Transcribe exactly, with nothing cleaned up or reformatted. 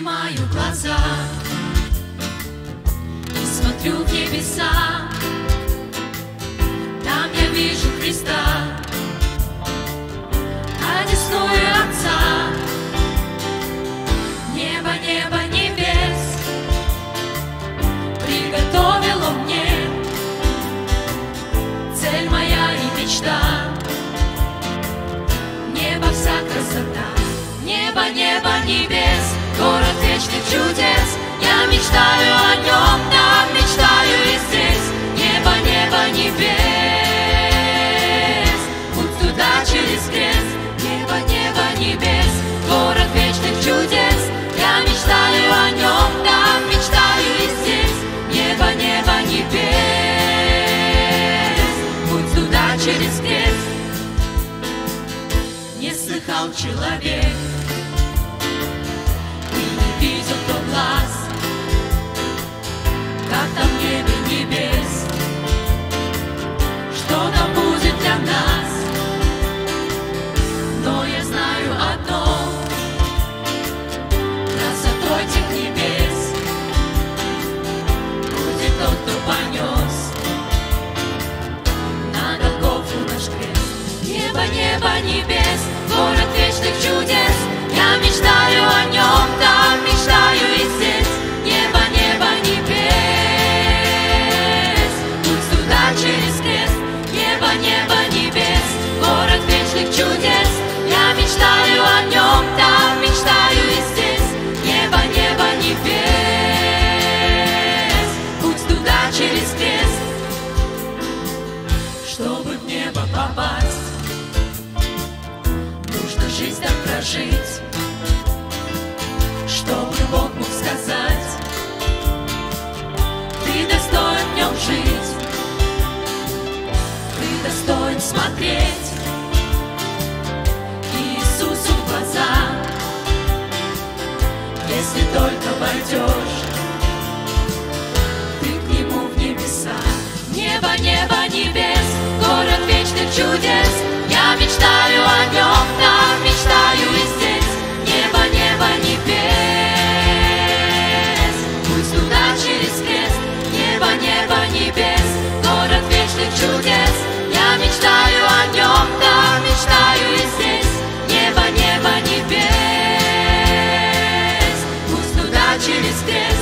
поднимаю глаза и смотрю в небеса. Там я вижу Христа, одесную Отца. Небо, небо небес приготовил Он мне. Цель моя и мечта, небо вся красота. Небо, небо небес, город вечных чудес. Я мечтаю о нем, так мечтаю и здесь. Небо, небо небес, путь туда через крест. Небо, небо небес, город вечных чудес. Я мечтаю о нем, так мечтаю и здесь. Небо, небо небес, путь туда через крест. Не слыхал человек и не видел кто глаз, как там в небе небес, что там будет для нас. Но я знаю одно: красотой тех небес будет тот, кто понес на Голгофу наш крест. Небо, небо небес, город вечных чудес. Я мечтаю о нем, так мечтаю и здесь. Небо, небо небес, путь туда через крест. Небо, небо небес, город вечных чудес. Я мечтаю о нем, так мечтаю и здесь. Небо, небо небес, путь туда через крест. Чтобы в небо попасть, нужно жизнь так прожить, чтобы Бог мог сказать: ты достоин в нем жить, ты достоин смотреть Иисусу в глаза. Если только войдешь ты к Нему в небеса. Небо, небо небес, город вечных чудес. Я мечтаю о нем, так мечтаю и здесь. Небо, небо небес, путь туда через крест. Небо, небо небес, город вечных чудес. Я мечтаю о нем, так мечтаю и здесь. Небо, небо небес, путь туда через крест.